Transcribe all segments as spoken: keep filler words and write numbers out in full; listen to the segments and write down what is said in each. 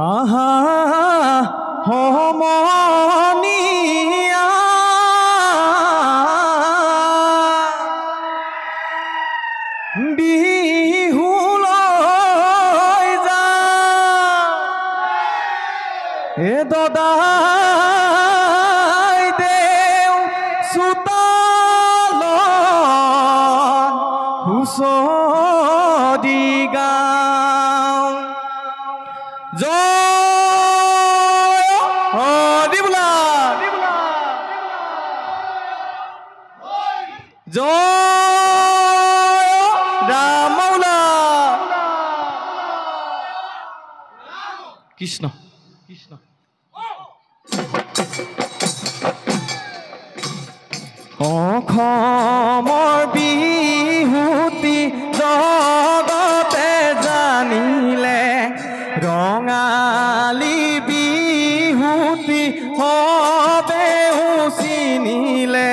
আহা সমনীয়া বিহুলৈ যা এ দদাই দেও চোতালত হুঁচৰি গাওঁ জয় হৰি বোলা জয় ৰাম বোলা কৃষ্ণ কৃষ্ণ অসমৰ বিহুতি জগতে জানিলে ৰঙালী বিহুতি হবে চিনিলে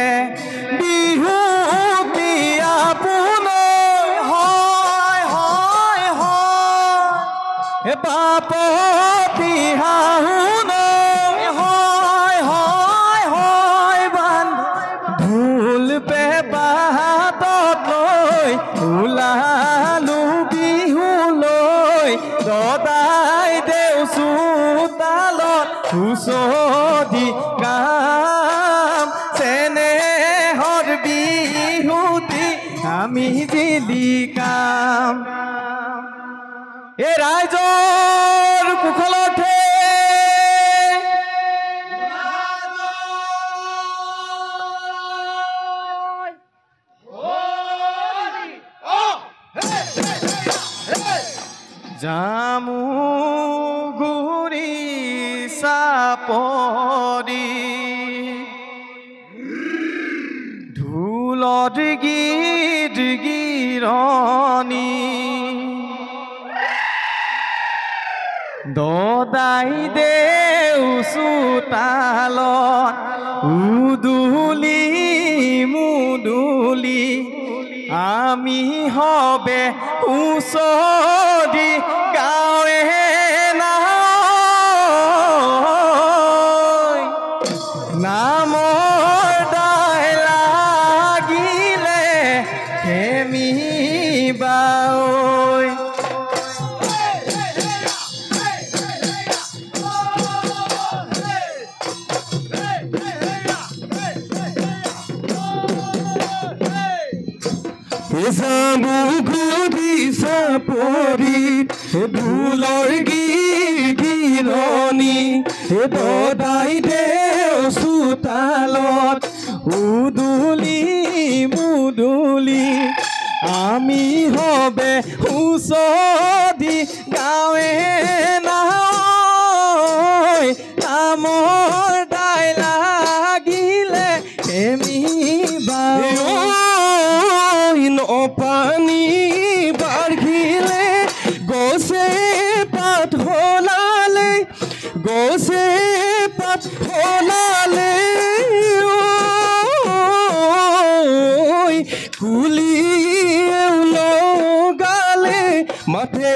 বিহুতি আপোনাৰ হয় হয় হয় বাপতি শাহুন হয় হয় হয় বান্ধ ঢোল পেঁপা হাতত লৈ ওলালো বিহুলৈ দদাই দেও চোতালত হুঁচৰি গাম চেনেহৰ বিহুতি আমি জিলিকাম এই ৰাইজৰ কুশলতে জামুগুৰি চাপৰি ঢোলত গীত গিৰণী দদাই দেও চোতালত উদুলি মুদুলি আমি হবে হুঁচৰি গাঁৱে নাই নামৰ দাই লাগিলে খেমিবা ঐ জামুগুৰি চাপৰি ঢোলৰ গিৰণী দদাই দেও চোতালত উদুলি মুদুলি আমি হবে হুঁচৰি গাঁৱে নাই নামৰ দাই লাগিলে খেমিবা পানী বাঢ়িলে গছে পাত হলালে গছে পাত হলালে কুলিয়ে লগালে মাতে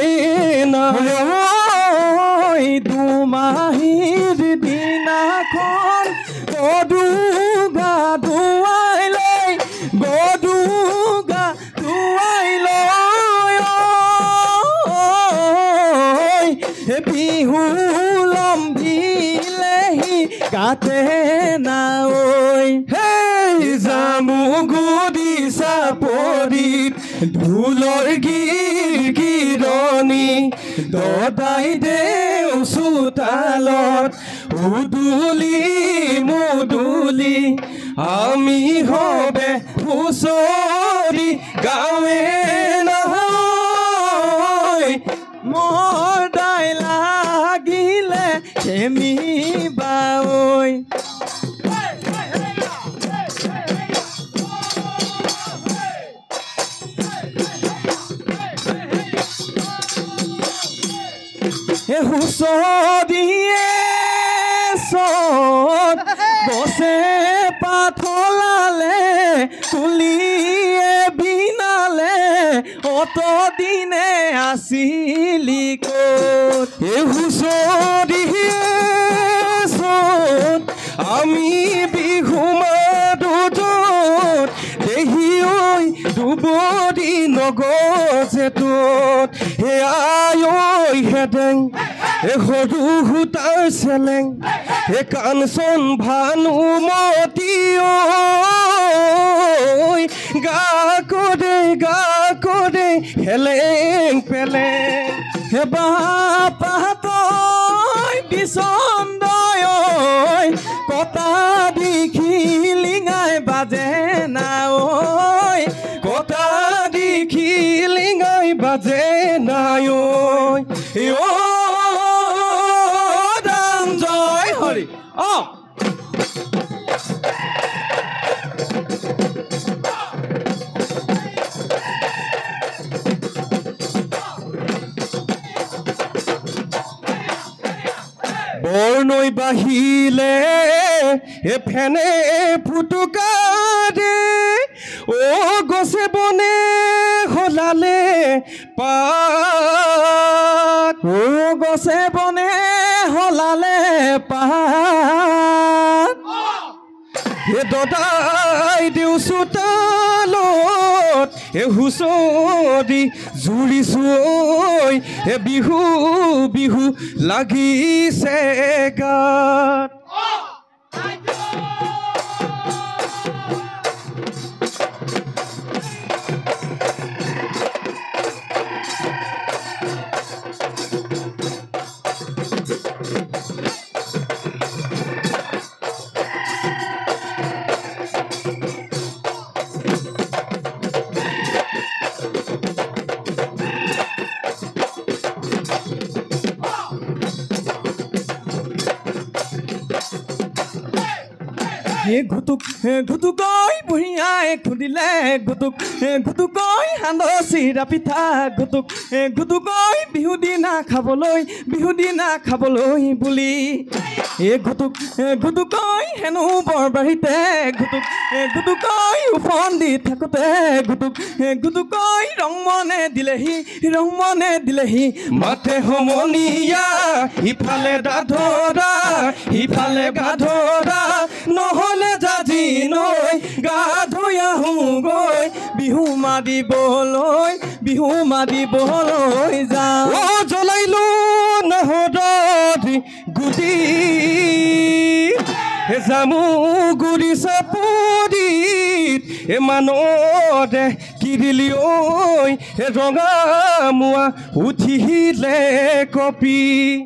নাই দুমাহীৰ দিনাখন গদুগা ধুৱাই লৈ গদুগা বিহু লম্ভিলেহি গাতে না ঐ হেই জামুগুৰি চাপৰিত ঢোলৰ গিৰণী দদাই দেও চোতালত উদুলি মুদুলি আমি হবে হুঁচৰি গাঁৱে নহয় মোৰ দাই লাগিলে খেমিবা ঐ হুঁচৰিয়ে চত গছে পাত হলালে কুলিয়ে বিনালে ঐ অত দিনে আসিলি ক'ত এ হুঁচৰিয়ে চত আমি বিহু মাদুত দেহি ঐ দুবৰি নগজে তোত হে আই ঐ হেদেং এ সৰু সূতাৰ চেলেং এ কাঞ্চন ভানুমতী ঐ গা কৰে গা কৰে হেলেং পেলেং হে বাপাতই বিচন্দয় কটা দেখি লিঙাই বাজে না ঐ কটা দেখি লিঙাই বাজে নাই ঐ ঐ ৰাম জয় হৰি অ বৰ্ণৈ বাহিলে এ ফেনে ফুটুকাৰে ও গছে বনে হলালে পাত ও গছে বনে হলালে পাত হে দদাই দেউ চোতালত হে হুঁচৰি জুৰিছোঁ হে বিহু বিহু লাগিছে গাত হে ঘুটুক হে ঘুটুকৈ বুঢ়িয়াই খুন্দিলে ঘুটুক হে ঘুটুকৈ সান্দহ চিৰা পিঠা ঘুটুক হে ঘুটুকৈ বিহু দিনা খাবলৈ বিহু দিনা খাবলৈ বুলি হে ঘুটুক হে ঘুটুকৈ হেনো বৰবাৰীতে ঘুটুক হে ঘুটুকৈ উফন দি থাকোঁতে ঘুটুক হে ঘুটুকৈ ৰং মনে দিলেহি ৰং মনে দিলেহি মাতে সমনীয়া ইফালে দাধৰা ইফালে গাধৰা নহ'লে জাজি নৈ গা ধুই আহোঁগৈ বিহু মাৰিবলৈ বিহু মাৰিবলৈ যাওঁ ও জ্বলাইলো নহদৰি গুটি হে জামু গুৰি চাপৰিত হে মানতে কিৰিলি ঐ হে ৰঙা মোৱা উঠিলে কপি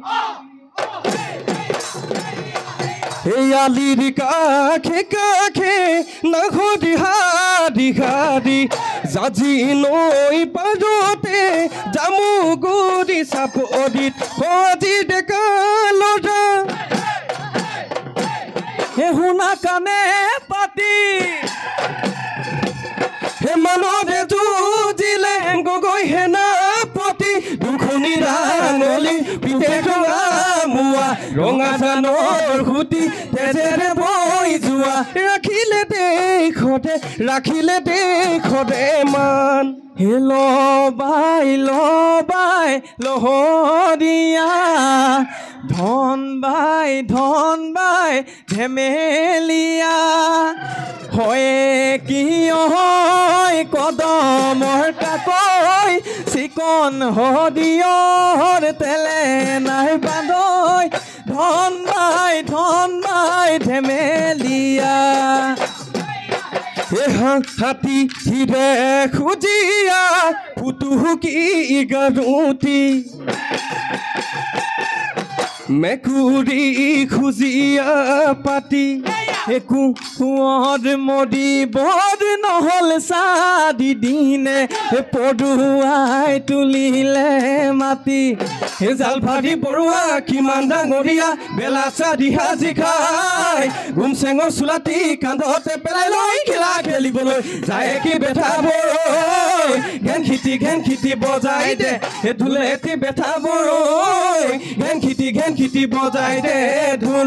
এই আলিৰ কাষে কাষে নাহৰি হাৰি হাৰি জাজি নৈ পাৰতে জামুগুৰি চাপৰিত সজি ডেকা ল'ৰা হে শুনা কাণে পাতি হে মানতে যুঁজিলে গগৈ সেনাপতি দুখনি ৰাঙলী পিঠে ৰঙা মোৱা ৰঙা জানৰ সুতি তেজেৰে বৈ যোৱা ৰাখিলে দেশতে ৰাখিলে দেশতে মান হে লবাই লবাই লহৰীয়া ধন বাই ধন বাই ধেমেলীয়া হয়ে কি হয় কদমৰ কাকৈ চিকন হদিয়ৰ তেলে নাই বাদৈ ধন বাই ধন বাই ধেমেলীয়া হাতী হিৰে খুজিয়া ফুটুকি গাৰুতি মেকুৰী খুজিয়া পাতি একো সোঁৱৰ মৰিবৰ নহ'ল চাদি দিনে পৰুৱাই তুলিলে মাতি হে জাল ভাদি পৰুৱা কিমান ডাঙৰীয়া বেলা চাদি সাজি খাই গুম চেঙৰ চোলাতি কান্ধতে পেলাই লৈ খেলা খেলিবলৈ যায় কি বেঠাবোৰ ঘেন খিটি ঘেন খিটি বজাই দে হে ঢোলে এটি বেঠাবোৰ ঘেন খিটি ঘেন খিটি বজাই দে ঢোল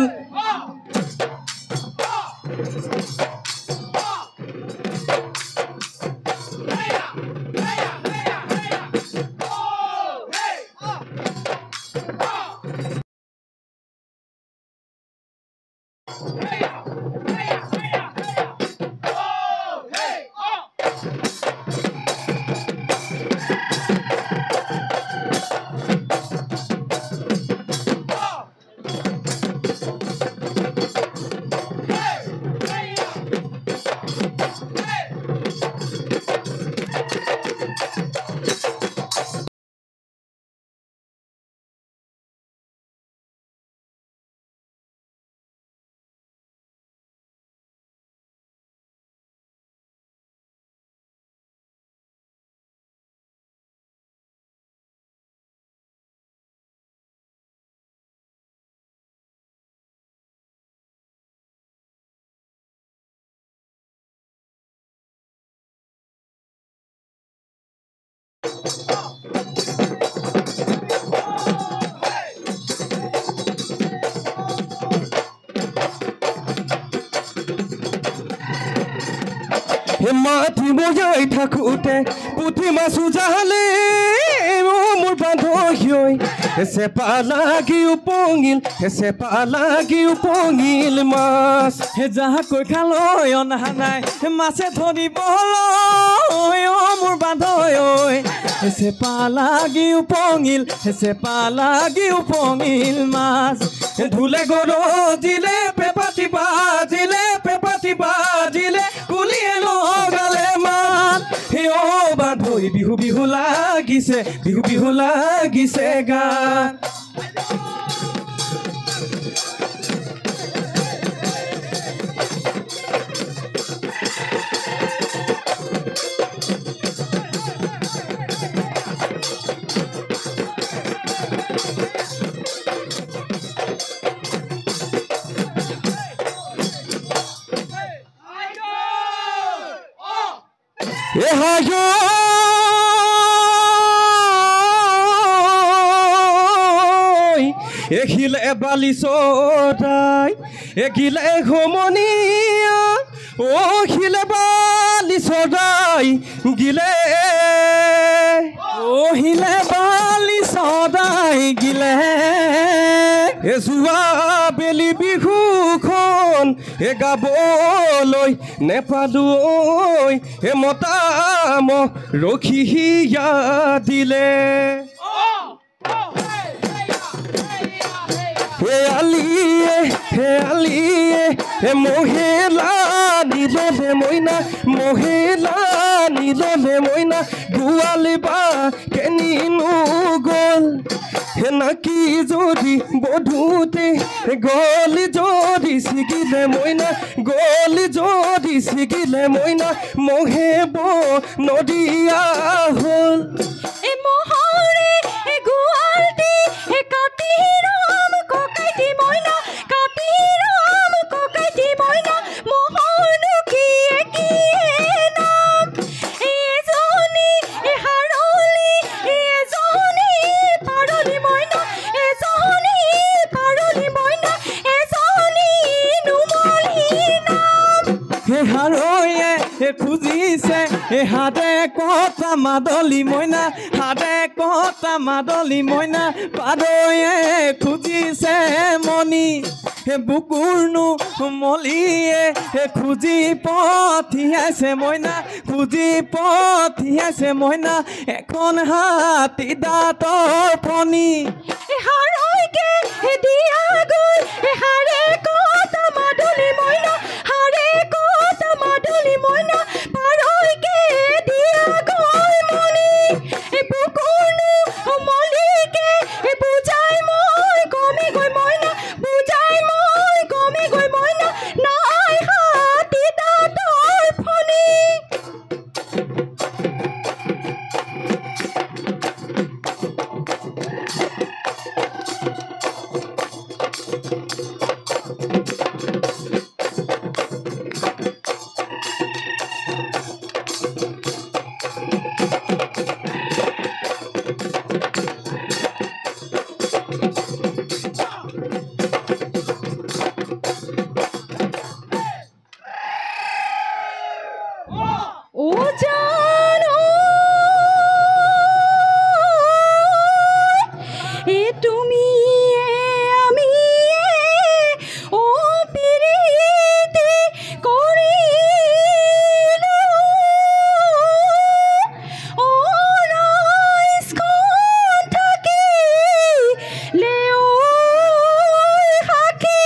মাটি বজাই থাকোঁতে পুঠি মাছো জালে মোৰ বান্ধৈ চেপা লাগি উপঙিল চেপা লাগি উপঙিল মাছ হে যাহাকৈ খালৈ অনা নাই মাছে ধৰিবলৈ মোৰ বান্ধৈ চেপা লাগি উপঙিল চেপা লাগি উপঙিল মাছ ধুলে গৰজিলে পেপাটি বাজিলে পেপাটি বাজিলে কুলিয়ে লগালে মান হে অ বান্ধৈ বিহু বিহু লাগিছে বিহু বিহু লাগিছে গান এখিলে বালি চৰাই এখিলে ঘমনীয়া অ খিলে বালি চৰাই গিলে অ হিলে বালি চৰাই গিলে এ যোৱা বেলি বিহুখন এ গাবলৈ নেপালো ঐ এ মতাম ৰখি হিয়া দিলে হে আলিয়ে হে আলিয়ে হে মহিলা নিললে মইনা মহিলা নিললে মইনা গোৱালি বা কেনিনো গ'ল হে নাকি যদি বধুতে গলি যদি ছিগিলে মইনা গলি যদি ছিগিলে মইনা মহে ব নদীয়া হ'ল এ মহৰে এ গোৱালটি এ কাটি ৰাম ককাইটি মইনা কাটি ৰাম ককাইটি মইনা মহৰনো কি কি নাম এজনী এ হাৰলি এজনী পাৰলি মইনা এজনী পাৰলি মইনা এজনী নুমলি নাম হে হাৰৈয়ে হে খুজিছে হে হাতে কটা মাদলি মইনা হাতে কটা মাদলি মইনা পাদৈয়ে খুজিছে মণি হে বুকুৰনো মলিয়ে হে খুজি পঠিয়াইছে মইনা খুজি পঠিয়াইছে মইনা এখন হাতী দাঁতৰ ফণি হাৰৈকে দিয়া গৈ হাৰে কটা মাদলি মইনা হাৰে কটা মাদলি মইনা পাৰৈকে দিয়া গৈ মণি বুকুৰনো মলিকে বুজাই মই কমি গৈ মইনা বুজাই মই কমি গৈ মইনা নাই হাতী দাঁতৰ ফণি ও জানো এ তুমি আমি ও পিরিতে করিলো ও রাইসখন থাকি লেও হাকি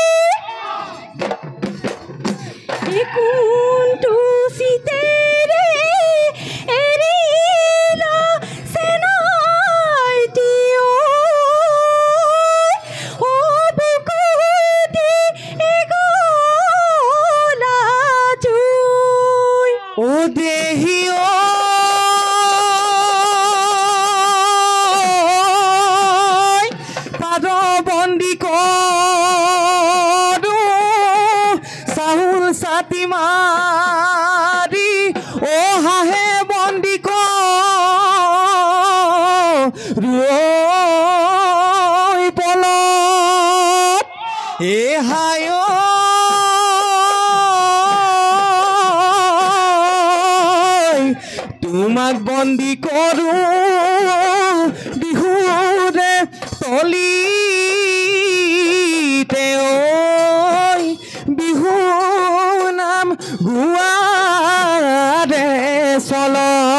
এ কোনটো সিতেৰে এৰিলা চেনাইটি ও বুকুটি এগলা জুই ও দেহি ঐ পাদ বন্দী কৰো চাউল ছাতি মাৰি ও হাঁহে বন্দী কৰ ৰৈ পলত এ হায় তোমাক বন্দী কৰো বিহুৰে তলিতে ঐ বিহু নাম গুৱাৰে চল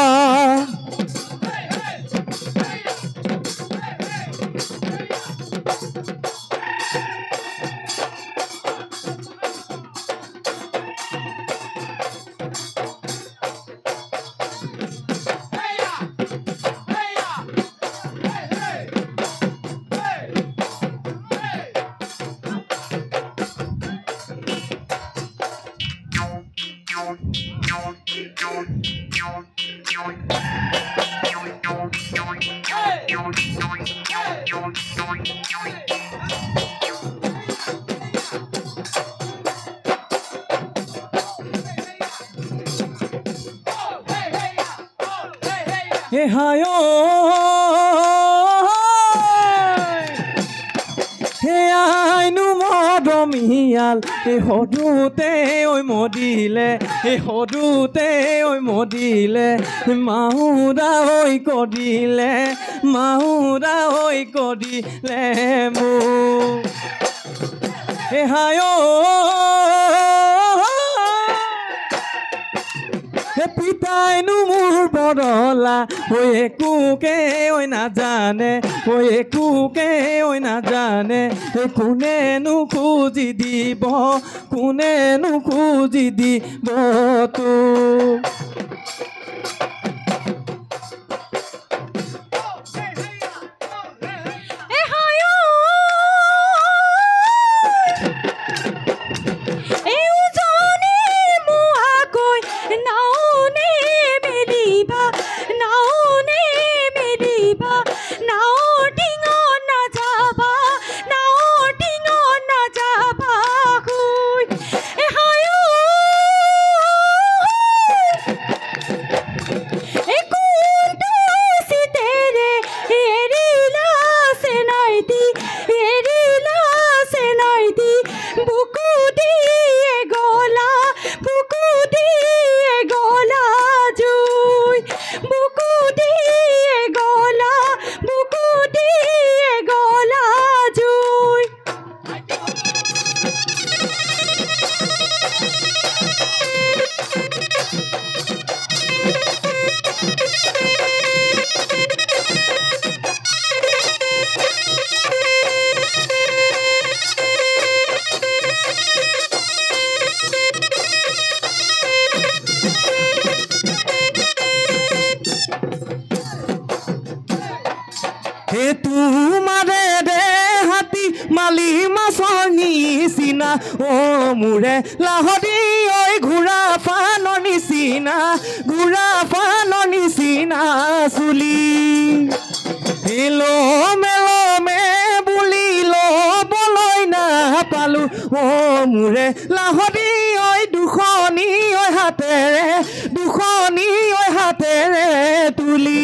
হে হায় হে আইনো মদমিয়াল এই সদুতে ঐ মদিলে এই সদুতে ঐ মদিলে মাহুৰা ঐ কদিলে মাহুৰা ঐ কদিলে মোক হে হায় হে পিতাইনো মোৰ বৰলা ঐ একোকে ঐ নাজানে ঐ একোকে ঐ নাজানে কোনেনো খুজি দিব কোনেনো খুজি দিব তোক হে তোমাৰে দে হাতী মালি মাছৰ নিচিনা অ মোৰে লাহৰি ঐ ঘোঁৰা পানৰ নিচিনা ঘোঁৰা পানৰ নিচিনা চুলি হেলো মেলমে বুলি ল'বলৈ নাপালো অ মোৰে লাহৰি ঐ দুখনি ঐ হাতেৰে দুখনি ঐ হাতেৰে তুলি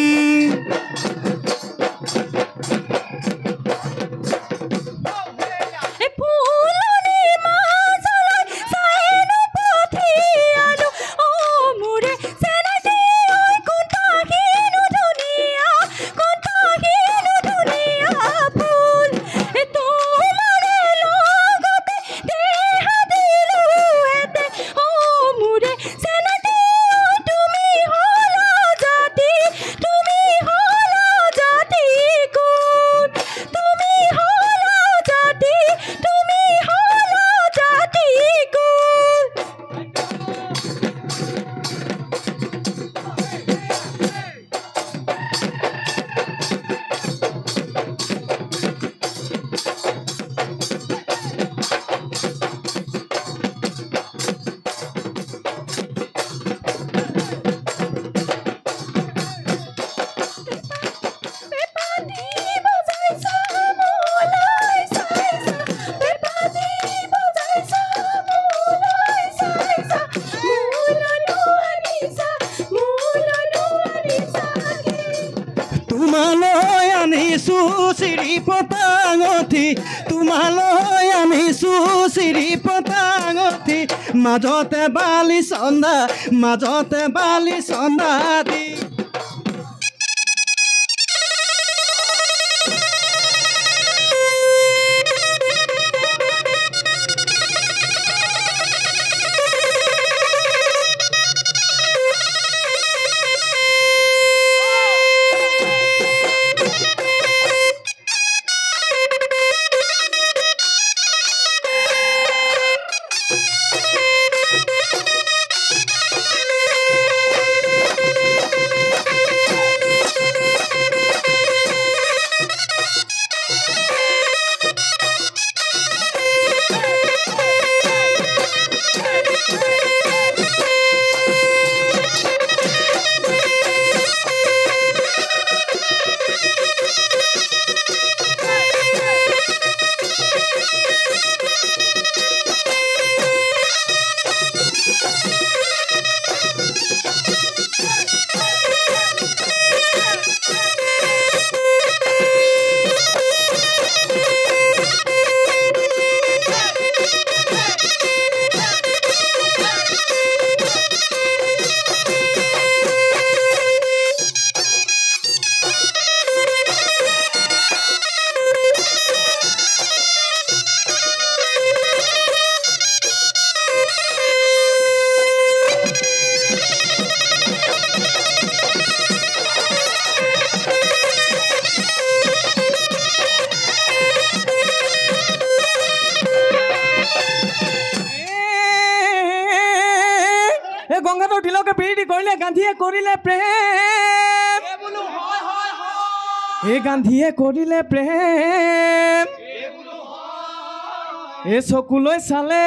আনিছো চিৰি পতাঙঠি তোমালৈ আনিছো চিৰি পতাঙঠি মাজতে বালি চন্দা মাজতে বালি চন্দা দি গংগাধৰ তিলকে প্ৰীতি কৰিলে গান্ধীয়ে কৰিলে প্ৰেম এই গান্ধীয়ে কৰিলে প্ৰেম এই চকুলৈ চালে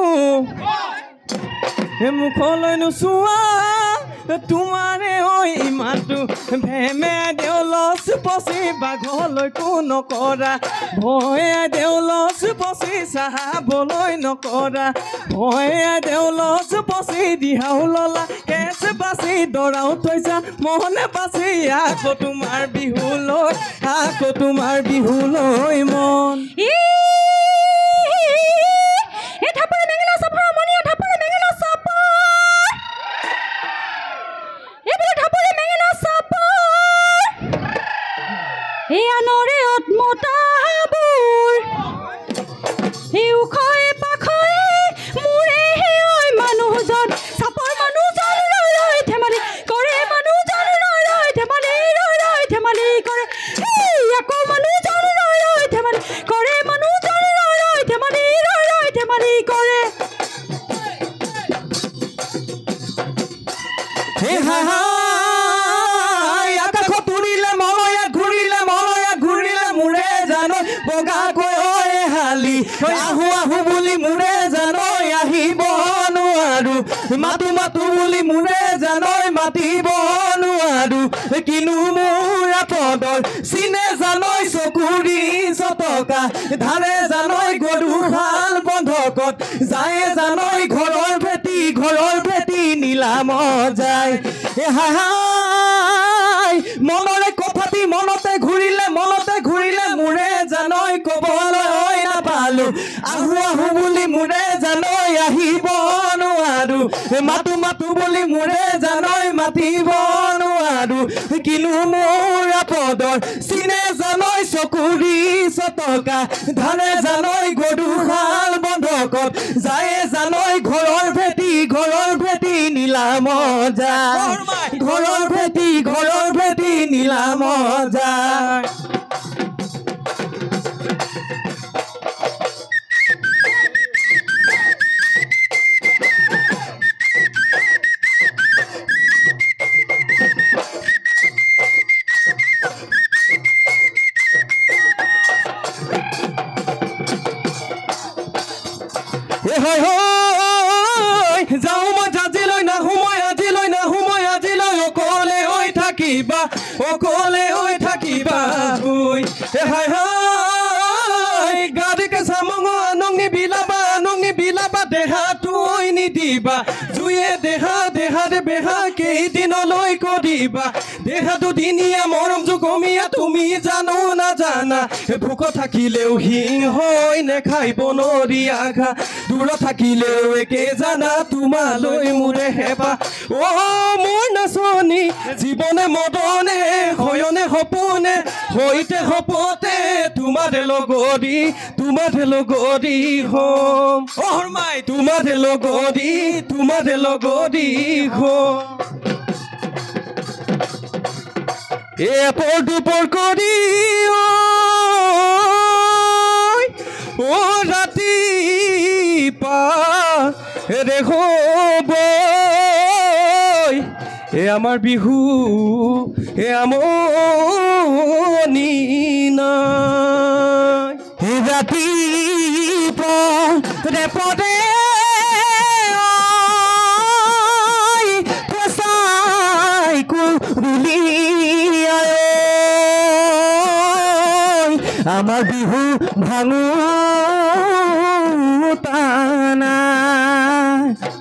এই মুখলৈ নোচোৱা তোমাৰে ঐ ইমানটো ভেমে দেউলচ পচি বাঘলৈকো নকৰা ভয়ে দেউলচ পচি চাহাবলৈ নকৰা ভয়ে দেউলচ পচি দিহাও ললা কেচ বাচি দৰাও থৈছা মনে বাচি আকৌ তোমাৰ বিহুলৈ আকৌ তোমাৰ বিহুলৈ মন আহু আহু বুলি মোৰে জানৈ আহিব নোৱাৰো মাতো মাতো বুলি মোৰে জানৈ মাতিব নোৱাৰো কিনো মোৰ আপদৰ চিনে জানৈ চকুৰি চটকা ধাৰে জানৈ গৰু হাল বন্ধকত যায় জানৈ ঘৰৰ ভেটি ঘৰৰ ভেটি নীলাম যায় হাই মনৰে কথাটি মনতে ঘূৰিলে মনতে ঘূৰিলে মোৰে জানৈ কবলৈ নাপালো আহু আহু বুলি মোৰে জানৈ আহিব নোৱাৰো মাতো মাতো বুলি মোৰে জানৈ মাতিব নোৱাৰো কিনো মোৰ আপদৰ চিনে জানৈ চকুৰি চটকা ধাৰে জানৈ গৰু হাল বন্ধকত যায় জানৈ ঘৰৰ ভেটি ঘৰৰ ভেটি নীলাম যায় ঘৰৰ ভেটি ঘৰৰ ভেটি নীলাম যায় যাওঁ মই জাজিলৈ নাহো মই আজিলৈ নাহো মই আজিলৈ অকলে হৈ থাকিবা অকলে হৈ থাকিবা হাই হাই গাদিকে চামঙ আনঙি বিলাবা আনঙি বিলাবা দেহাটো নিদিবা জুয়ে দেহা দেহাৰে বেহা কেইদিনলৈ কৰিবা দেহা দুদিনীয়া মৰম জুগমীয়া তুমি জানো নাজানা ভোক থাকিলেও সিংহই নেখাই বনৰী আঘা দূৰত থাকিলেও একে জানা তোমালৈ মোৰে হেঁপাহ অ মোৰ নাচনি জীৱনে মদনে হয়নে সপোনে হৈতে সপতে তোমাৰে লগৰী তোমাৰে লগৰী হম অ হৰমাই তোমাৰে লগৰী তোমাৰে লগৰী হম এ পৰ দুপৰ কৰি ঐ অ ৰাতি পা ৰে হ'ব এ আমাৰ বিহু এ আমনি নাই এ ৰাতি পৰে পৰে আমাৰ বিহু ভাঙো টানা